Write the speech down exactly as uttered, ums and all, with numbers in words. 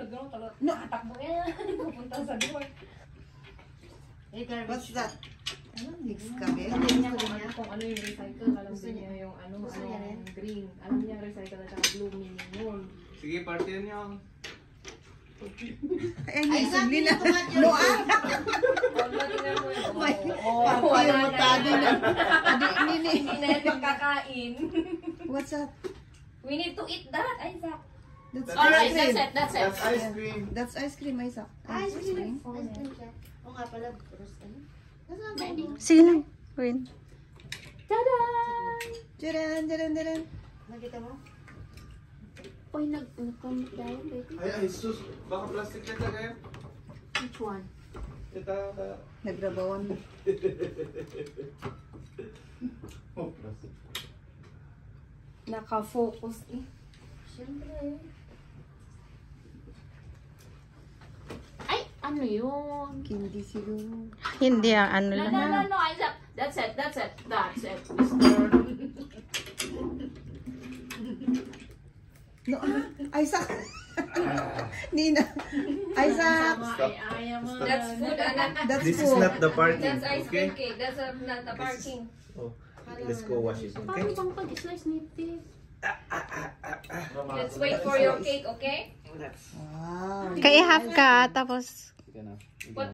nagano talaga. No, takbo yan. Pupunta sa door. What's that? Ano? Excavate? Kung ano yung recycle, alam niya yung ano, ano green. Alam niya recycle at saka blue meaning yun. Sige, party niyo. Ay, IZach, nila. No, ah! Wala mo tadi na. Hindi na yung kakain. What's that? We need to eat that, IZach. That's Alright, ice cream. that's it, that's it. That's ice cream. That's ice cream, IZach. Ice cream. Ice cream siya. O nga pala, sige lang. Win. Tada! Jaran, jaran, jaran. nakita mo? Uy, nag-comment tayo, baby. Ay, ay, sus. Baka plastic yan kayo. Which one? Kita ka. Nagrabawan na. Oh, plastic. Naka-focus eh. Siyempre. Ay, ano yun? Hindi siguro. Hindi ang ano No, lang. no, no, no, IZach. That's it, that's it, that's it, mister. No, IZach. Nina. IZach. That's food, anak. That's This food. is not the parking, That's ice okay? cream cake. That's uh, not the parking. Oh, let's go wash it, okay? Paano bang pag-slice nito? Let's wait for your cake, okay? Wow. Kaya half ka, tapos Yan na. What